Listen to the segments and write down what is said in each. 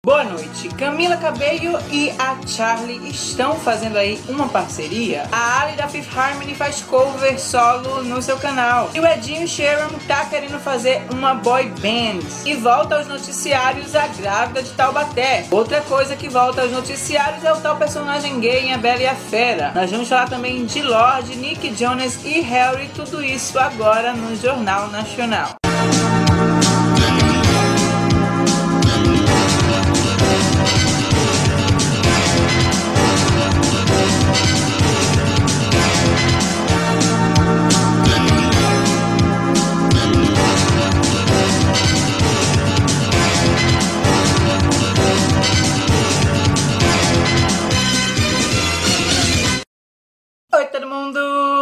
Boa noite. Camila Cabello e a Charli estão fazendo aí uma parceria. A Ali da Fifth Harmony faz cover solo no seu canal. E o Edinho Sheeran tá querendo fazer uma boy band. E volta aos noticiários a grávida de Taubaté. Outra coisa que volta aos noticiários é o tal personagem gay em A Bela e a Fera. Nós vamos falar também de Lorde, Nick Jonas e Harry. Tudo isso agora no Jornal Nacional. Oi todo mundo!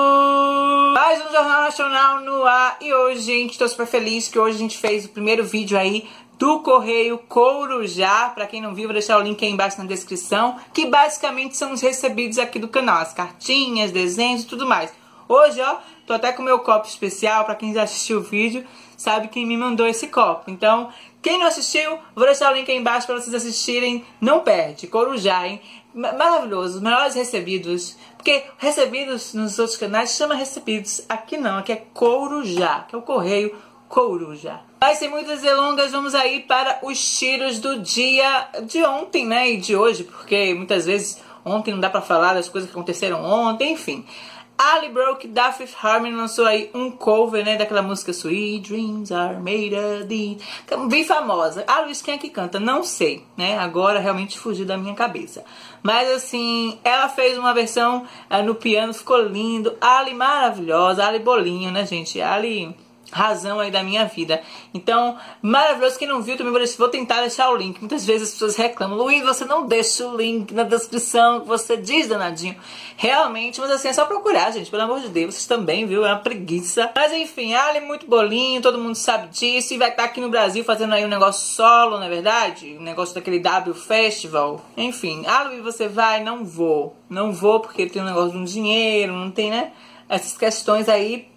Mais um Jornal Nacional no ar. E hoje, gente, estou super feliz que hoje a gente fez o primeiro vídeo aí do Correio Corujá. Pra quem não viu, vou deixar o link aí embaixo na descrição, que basicamente são os recebidos aqui do canal, as cartinhas, desenhos e tudo mais. Hoje, ó, tô até com o meu copo especial. Pra quem já assistiu o vídeo, sabe quem me mandou esse copo. Então, quem não assistiu, vou deixar o link aí embaixo pra vocês assistirem. Não perde, Corujá, hein? Maravilhoso, os melhores recebidos. Porque recebidos nos outros canais chama recebidos. Aqui não, aqui é Corujá, que é o Correio Corujá. Mas sem muitas delongas, vamos aí para os tiros do dia de ontem, né? E de hoje, porque muitas vezes ontem não dá pra falar das coisas que aconteceram ontem, enfim. Ali Brooke da Fifth Harmony lançou aí um cover, né, daquela música Sweet Dreams Are Made of These, bem famosa. A Luiz, quem é que canta? Não sei, né, agora realmente fugiu da minha cabeça. Mas assim, ela fez uma versão no piano, ficou lindo. Ali maravilhosa, Ali bolinho, né, gente? Ali razão aí da minha vida. Então, maravilhoso. Quem não viu, também vou tentar deixar o link. Muitas vezes as pessoas reclamam: Luiz, você não deixa o link na descrição, que você diz, danadinho. Realmente, mas assim, é só procurar, gente, pelo amor de Deus. Vocês também, viu? É uma preguiça. Mas enfim, Ali muito bolinho, todo mundo sabe disso. E vai estar aqui no Brasil fazendo aí um negócio solo, não é verdade? Um negócio daquele W Festival. Enfim, Luiz, você vai? Não vou. Não vou porque tem um negócio de um dinheiro, não tem, né? Essas questões aí,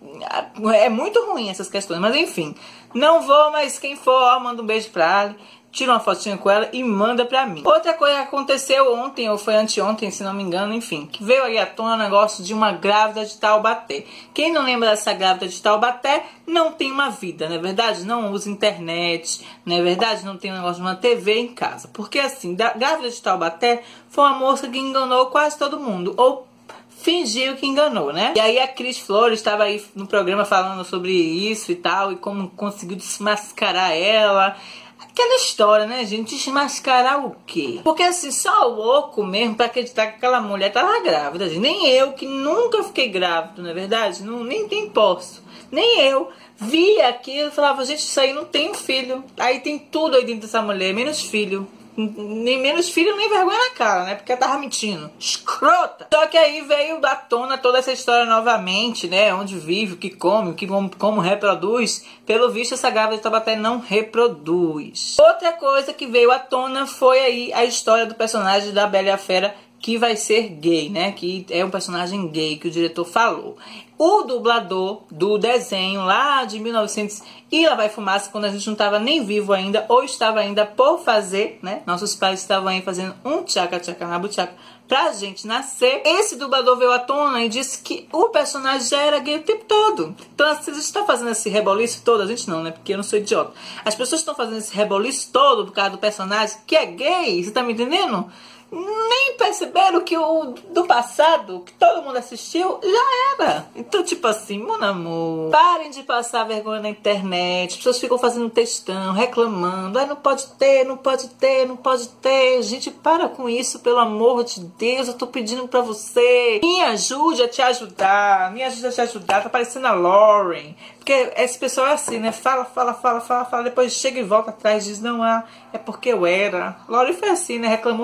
é muito ruim essas questões, mas enfim, não vou, mas quem for, ó, manda um beijo pra Ali, tira uma fotinha com ela e manda pra mim. Outra coisa que aconteceu ontem, ou foi anteontem, se não me engano, enfim, que veio aí à tona o negócio de uma grávida de Taubaté. Quem não lembra dessa grávida de Taubaté, não tem uma vida, não é verdade? Não usa internet, não é verdade? Não tem um negócio de uma TV em casa. Porque assim, grávida de Taubaté foi uma moça que enganou quase todo mundo, ou fingiu que enganou, né? E aí a Cris Flores estava aí no programa falando sobre isso e tal, e como conseguiu desmascarar ela. Aquela história, né, gente? Desmascarar o quê? Porque assim, só o louco mesmo pra acreditar que aquela mulher tava grávida, gente. Nem eu, que nunca fiquei grávida, não é verdade? Não, nem posso. Nem eu. Vi aquilo e falava, gente, isso aí não tem um filho. Aí tem tudo aí dentro dessa mulher, menos filho. Nem menos filho, nem vergonha na cara, né? Porque ela tava mentindo. Escrota! Só que aí veio à tona toda essa história novamente, né? Onde vive, o que come, como reproduz. Pelo visto, essa grávida de Taubaté não reproduz. Outra coisa que veio à tona foi aí a história do personagem da Bela e a Fera, que vai ser gay, né? Que é um personagem gay, que o diretor falou. O dublador do desenho lá de 1900 e Lá Vai Fumaça, quando a gente não estava nem vivo ainda, ou estava ainda por fazer, né? Nossos pais estavam aí fazendo um tchaca-tchaca na buchaca pra gente nascer. Esse dublador veio à tona e disse que o personagem já era gay o tempo todo. Então, vocês estão fazendo esse reboliço todo, a gente não, né? Porque eu não sou idiota. As pessoas estão fazendo esse reboliço todo por causa do personagem que é gay, você tá me entendendo? Nem perceberam que o do passado, que todo mundo assistiu, já era. Então, tipo assim, meu amor, parem de passar vergonha na internet. As pessoas ficam fazendo textão, reclamando. Ai, não pode ter, não pode ter, não pode ter. Gente, para com isso, pelo amor de Deus. Eu tô pedindo pra você. Me ajude a te ajudar. Me ajude a te ajudar. Tá parecendo a Lauren. Porque esse pessoal é assim, né? Fala, depois chega e volta atrás e diz, não, é porque eu era. Lauren foi assim, né? Reclamou,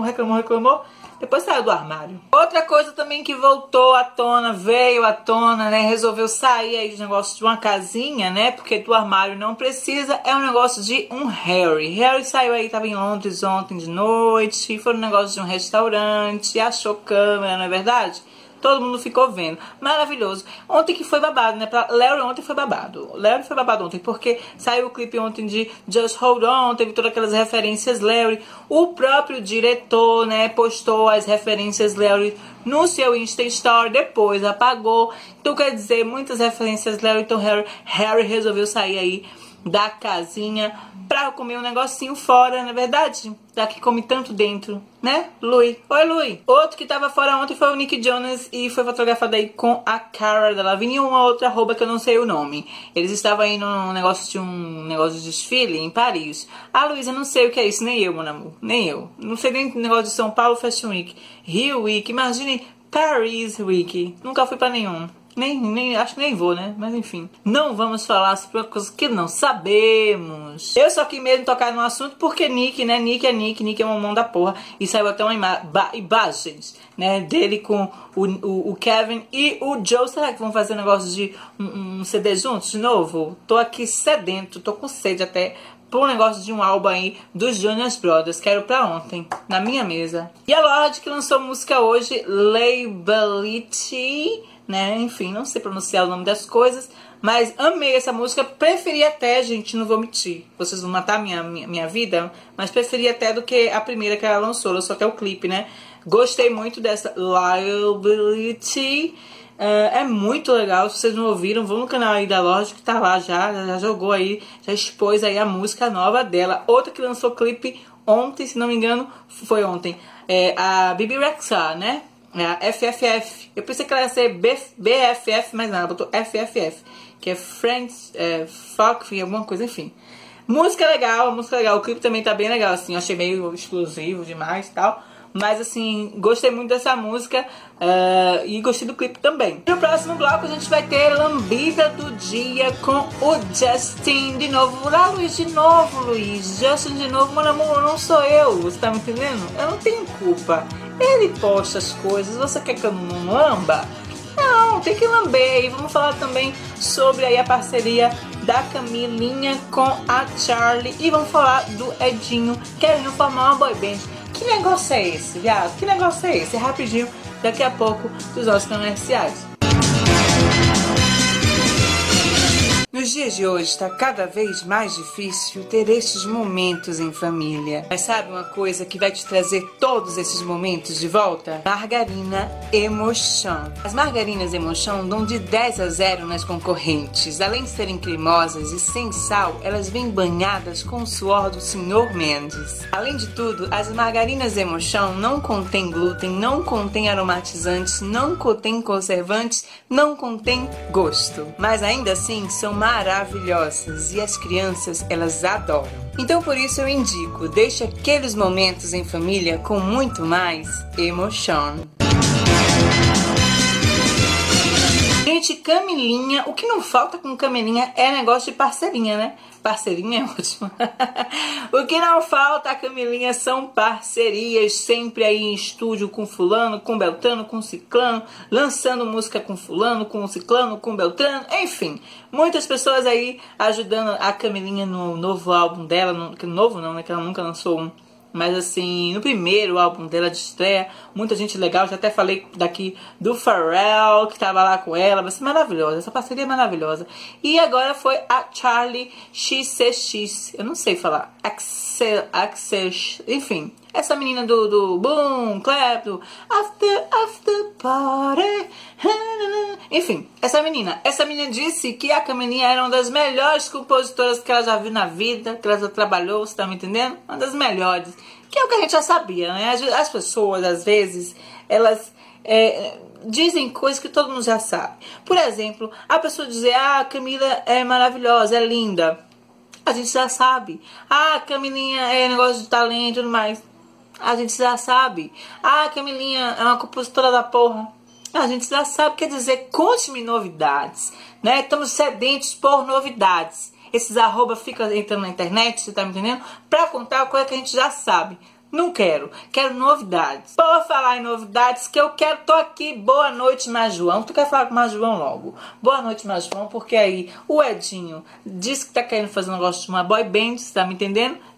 depois saiu do armário. Outra coisa também que voltou à tona, veio à tona, né? Resolveu sair aí de negócio de uma casinha, né? Porque do armário não precisa. É um negócio de um Harry. Harry saiu aí, tava em Londres ontem de noite. Foi um negócio de um restaurante. Achou câmera, não é verdade? todo mundo ficou vendo. Maravilhoso. Ontem que foi babado, né? Pra Larry ontem foi babado. Larry foi babado ontem, porque saiu o clipe ontem de Just Hold On, teve todas aquelas referências Larry. O próprio diretor, né, postou as referências Larry no seu Insta Story, depois apagou. Então quer dizer, muitas referências Larry. Então Harry resolveu sair aí da casinha pra comer um negocinho fora, não é verdade? Já que come tanto dentro, né, Louis? Oi, Louis. Outro que tava fora ontem foi o Nick Jonas e foi fotografado aí com a Cara Delevingne e uma outra arroba que eu não sei o nome. Eles estavam aí num negócio de negócio de desfile em Paris. Ah, Luísa, não sei o que é isso, nem eu, meu amor, nem eu. Não sei nem negócio de São Paulo Fashion Week, Rio Week, imagine Paris Week. Nunca fui pra nenhum. Acho que nem vou, né? Mas enfim. Não vamos falar sobre uma coisa que não sabemos. Eu só quis mesmo tocar no assunto porque Nick, né? Nick é uma mão da porra. E saiu até uma imagens, né? Dele com o Kevin e o Joe. Será que vão fazer um negócio de um CD juntos de novo? Tô aqui sedento, tô com sede até por um negócio de um álbum aí dos Jonas Brothers. Quero pra ontem, na minha mesa. E a Lorde que lançou música hoje, Labelity, né? Enfim, não sei pronunciar o nome das coisas, mas amei essa música. Preferi até, gente, não vou mentir, vocês vão matar minha vida, mas preferi até do que a primeira que ela lançou até o clipe, né? Gostei muito dessa Liability. É muito legal. Se vocês não ouviram, vão no canal aí da Lorde, que tá lá já jogou aí, já expôs aí a música nova dela. Outra que lançou clipe ontem, se não me engano, foi ontem, a Bebe Rexha, né? A FFF. Eu pensei que ela ia ser BFF, mas não, ela botou FFF, que é Friends, Fuck, alguma coisa, enfim. Música legal, o clipe também tá bem legal, assim, eu achei meio explosivo demais e tal. Mas assim, gostei muito dessa música e gostei do clipe também. No próximo bloco a gente vai ter Lambida do Dia com o Justin de novo. Lá, Luiz, de novo, Luiz. Justin de novo, meu amor, não sou eu. Você tá me entendendo? Eu não tenho culpa. Ele posta as coisas, você quer que eu não lamba? Não, tem que lamber. E vamos falar também sobre aí a parceria da Camilinha com a Charli. E vamos falar do Edinho querendo formar uma boy band. Que negócio é esse, viado? Que negócio é esse? Rapidinho, daqui a pouco, dos nossos comerciais. Nos dias de hoje está cada vez mais difícil ter estes momentos em família. Mas sabe uma coisa que vai te trazer todos esses momentos de volta? Margarina Emotion. As margarinas Emotion dão de 10 a 0 nas concorrentes. Além de serem cremosas e sem sal, elas vêm banhadas com o suor do Sr. Mendes. Além de tudo, as margarinas Emotion não contêm glúten, não contêm aromatizantes, não contêm conservantes, não contêm gosto. Mas ainda assim, são maravilhosas e as crianças, elas adoram. Então por isso eu indico, deixe aqueles momentos em família com muito mais emoção. Gente, Camilinha, o que não falta com Camilinha é negócio de parceirinha, né? Parceirinha é ótimo. O que não falta a Camilinha são parcerias, sempre aí em estúdio com fulano, com beltrano, com ciclano, lançando música com fulano, com ciclano, com beltrano, enfim. Muitas pessoas aí ajudando a Camilinha no novo álbum dela, novo não, né, que ela nunca lançou um. Mas assim, no primeiro álbum dela de estreia, muita gente legal. Já até falei daqui do Pharrell, que tava lá com ela. Vai ser maravilhosa, essa parceria é maravilhosa. E agora foi a Charli XCX. Eu não sei falar. Axel, enfim. Essa menina do Boom, Clap, do After Party. Enfim, essa menina disse que a Camilinha era uma das melhores compositoras que ela já viu na vida, que ela já trabalhou, você tá me entendendo? Uma das melhores. Que é o que a gente já sabia, né? As pessoas, às vezes, elas dizem coisas que todo mundo já sabe. Por exemplo, a pessoa dizer, ah, a Camila é maravilhosa, é linda. A gente já sabe. Ah, a Camilinha é negócio de talento e tudo mais. A gente já sabe. Ah, a Camilinha é uma compositora da porra. A gente já sabe. Quer dizer, conte-me novidades, né? Estamos sedentos por novidades. Esses arroba ficam entrando na internet, você tá me entendendo? Pra contar uma coisa que a gente já sabe. Não quero. Quero novidades. Por falar em novidades, que eu quero... Tô aqui. Boa noite, Majuão. Tu quer falar com o Majuão logo? Boa noite, Majuão, porque aí o Edinho disse que tá querendo fazer um negócio de uma boy band, você tá me entendendo?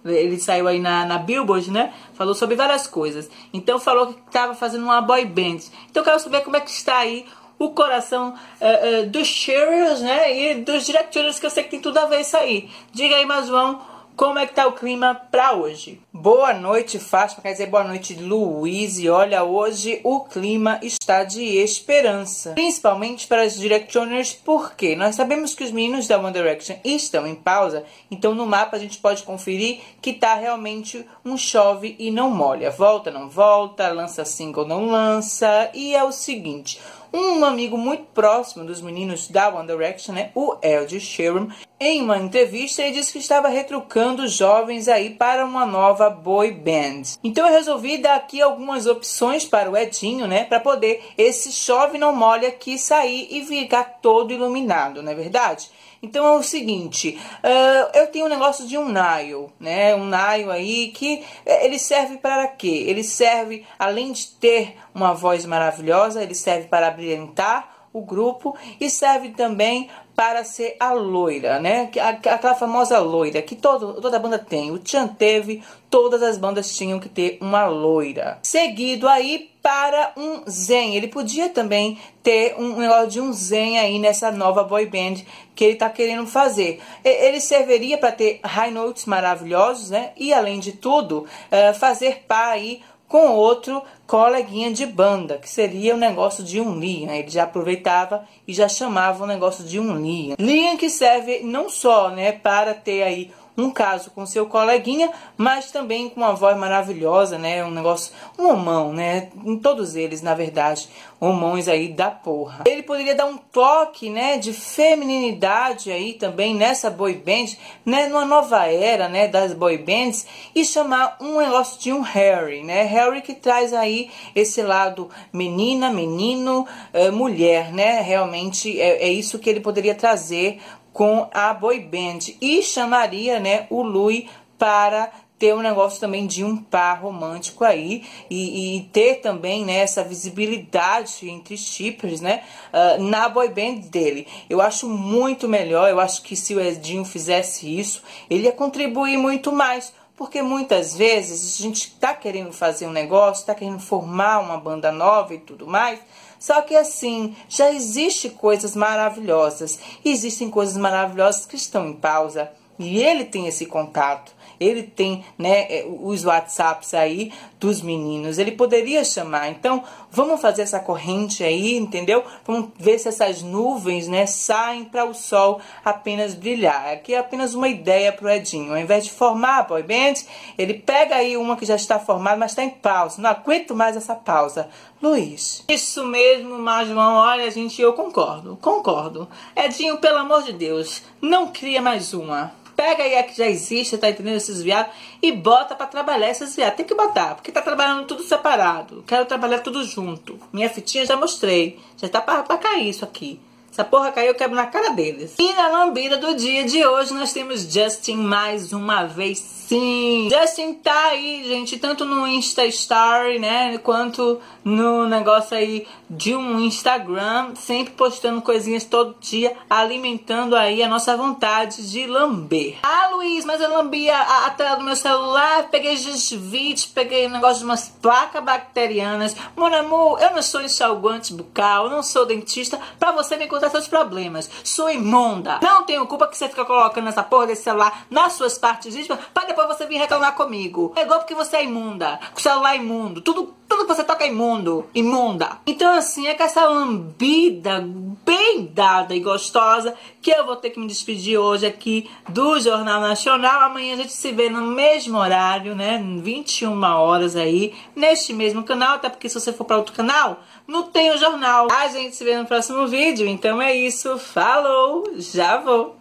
Ele saiu aí na Billboard, né? Falou sobre várias coisas. Então falou que estava fazendo uma boy band. Então eu quero saber como é que está aí o coração dos cheerers, né? E dos directors, que eu sei que tem tudo a ver isso aí. Diga aí, João, como é que tá o clima pra hoje? Boa noite, Fátima, quer dizer boa noite, Luiz. E olha, hoje o clima está de esperança, principalmente para os directioners, porque nós sabemos que os meninos da One Direction estão em pausa, então no mapa a gente pode conferir que tá realmente um chove e não molha, volta, não volta, lança single, não lança. E é o seguinte, um amigo muito próximo dos meninos da One Direction, né, o Ed Sheeran, em uma entrevista ele disse que estava retrucando os jovens aí para uma nova boy band. Então eu resolvi dar aqui algumas opções para o Edinho, né, para poder esse chove não molha aqui sair e ficar todo iluminado, não é verdade? Então é o seguinte, eu tenho um negócio de um Nile, né? Um Nile aí que ele serve para quê? Ele serve, além de ter uma voz maravilhosa, ele serve para brilhantar o grupo e serve também para ser a loira, né? Aquela famosa loira que toda banda tem. O Chan teve, todas as bandas tinham que ter uma loira. Seguido aí para um Zen. Ele podia também ter um negócio de um Zen aí nessa nova boy band que ele tá querendo fazer. Ele serviria para ter high notes maravilhosos, né? E além de tudo, fazer par aí com outro coleguinha de banda, que seria o negócio de um Liam. Ele já aproveitava e já chamava o negócio de um Liam. Liam que serve não só, né, para ter aí um caso com seu coleguinha, mas também com uma voz maravilhosa, né? Um negócio, um homão, né? Em todos eles, na verdade, homões aí da porra. Ele poderia dar um toque, né, de feminilidade aí também nessa boy band, né? Numa nova era, né, das boy bands, e chamar um negócio de um Harry, né? Harry que traz aí esse lado menina, menino, mulher, né? Realmente é isso que ele poderia trazer com a boy band, e chamaria, né, o Louis para ter um negócio também de um par romântico aí e ter também, né, essa visibilidade entre shippers, né, na boy band dele. Eu acho muito melhor, eu acho que se o Edinho fizesse isso, ele ia contribuir muito mais. Porque muitas vezes a gente tá querendo fazer um negócio, tá querendo formar uma banda nova e tudo mais, só que assim, já existem coisas maravilhosas, existem coisas maravilhosas que estão em pausa, e ele tem esse contato. Ele tem, né, os WhatsApps aí dos meninos. Ele poderia chamar. Então, vamos fazer essa corrente aí, entendeu? Vamos ver se essas nuvens, né, saem para o sol apenas brilhar. Aqui é apenas uma ideia pro Edinho. Ao invés de formar a boy band, ele pega aí uma que já está formada, mas está em pausa. Não aguento mais essa pausa. Luiz. Isso mesmo, João. Olha, gente, eu concordo. Edinho, pelo amor de Deus, não cria mais uma. Pega aí a que já existe, tá entendendo, esses viados, e bota pra trabalhar esses viados. Tem que botar, porque tá trabalhando tudo separado. Quero trabalhar tudo junto. Minha fitinha já mostrei. Já tá pra cair isso aqui. Essa porra caiu, eu quebro na cara deles. E na lambida do dia de hoje nós temos Justin mais uma vez. Sim, Justin tá aí, gente, tanto no Insta Story, né, quanto no negócio aí de um Instagram, sempre postando coisinhas todo dia, alimentando aí a nossa vontade de lamber. Ah, Luiz, mas eu lambi a tela do meu celular, peguei Gesvit, peguei um negócio de umas placas bacterianas. Mon amour, eu não sou enxaguante bucal, eu não sou dentista pra você me contar seus problemas. Sou imunda. Não tenho culpa que você fica colocando essa porra desse celular nas suas partes íntimas pra depois você vir reclamar comigo. É igual porque você é imunda, o celular é imundo, tudo que você toca é imundo, imunda. Então assim, é com essa lambida bem dada e gostosa que eu vou ter que me despedir hoje aqui do Jornal Nacional. Amanhã a gente se vê no mesmo horário, né, 21 horas aí, neste mesmo canal, até porque se você for para outro canal, não tem o jornal. A gente se vê no próximo vídeo, então é isso, falou, já vou.